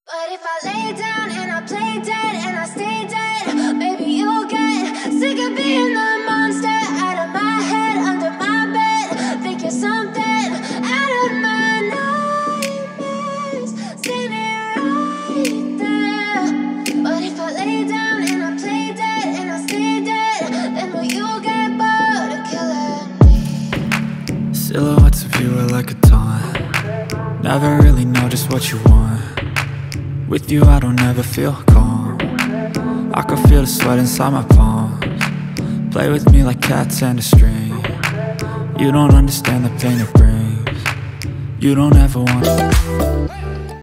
But if I lay down and I play dead and I stay dead, maybe you'll get sick of being the monster out of my head, under my bed. Think you're something out of my nightmares, standing right there. But if I lay down and I play dead and I stay dead, then will you get bored of killing me? Silhouettes of you are like a taunt. Never really know just what you want. With you I don't ever feel calm. I can feel the sweat inside my palms. Play with me like cats and a string. You don't understand the pain it brings. You don't ever want